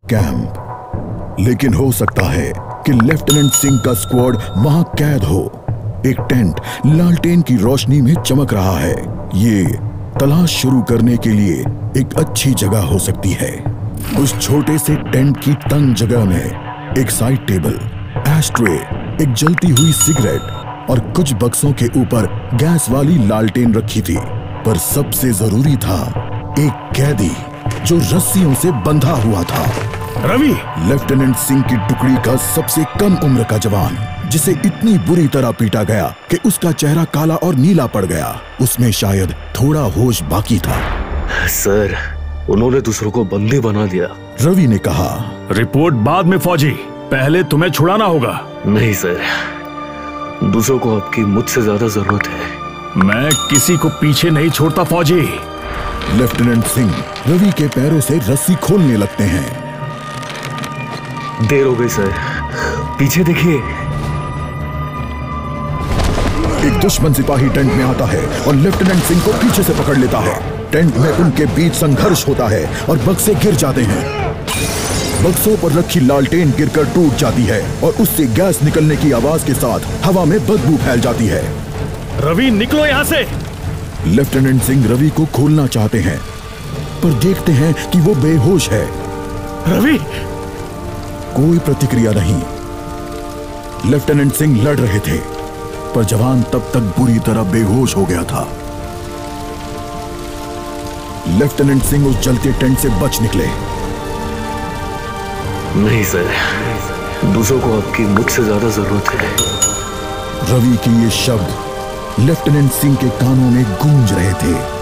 Camp. लेकिन हो सकता है कि लेफ्टिनेंट सिंह का स्क्वाड वहां कैद हो। एक टेंट लालटेन की रोशनी में चमक रहा है। ये तलाश शुरू करने के लिए एक अच्छी जगह हो सकती है। उस छोटे से टेंट की तंग जगह में एक साइड टेबल, एशट्रे, एक जलती हुई सिगरेट और कुछ बक्सों के ऊपर गैस वाली लालटेन रखी थी। पर सबसे जरूरी था एक कैदी जो रस्सियों से बंधा हुआ था। रवि! लेफ्टिनेंट सिंह की टुकड़ी का सबसे कम उम्र का जवान, जिसे इतनी बुरी तरह पीटा गया कि उसका चेहरा काला और नीला पड़ गया। उसमें शायद थोड़ा होश बाकी था। सर, उन्होंने दूसरों को बंदी बना दिया। रवि ने कहा। रिपोर्ट बाद में फौजी, पहले तुम्हें छुड़ाना होगा। नहीं सर, दूसरों को आपकी मुझसे ज्यादा जरूरत है। मैं किसी को पीछे नहीं छोड़ता फौजी। लेफ्टिनेंट सिंह रवि के पैरों से रस्सी खोलने लगते हैं। देर हो गई सर, पीछे देखिए। एक दुश्मन सिपाही टेंट में आता है और लेफ्टिनेंट सिंह को पीछे से पकड़ लेता है। टेंट में उनके बीच संघर्ष होता है और बक्से गिर जाते हैं। बक्सों पर रखी लालटेन गिरकर टूट जाती है और उससे गैस निकलने की आवाज के साथ हवा में बदबू फैल जाती है। रवि, निकलो यहाँ से! लेफ्टिनेंट सिंह रवि को खोलना चाहते हैं, पर देखते हैं कि वो बेहोश है। रवि! कोई प्रतिक्रिया नहीं। लेफ्टिनेंट सिंह लड़ रहे थे, पर जवान तब तक बुरी तरह बेहोश हो गया था। लेफ्टिनेंट सिंह उस जलते टेंट से बच निकले। नहीं सर, दूसरों को आपकी मुझसे ज्यादा जरूरत है। रवि के ये शब्द लेफ्टिनेंट सिंह के कानों में गूंज रहे थे।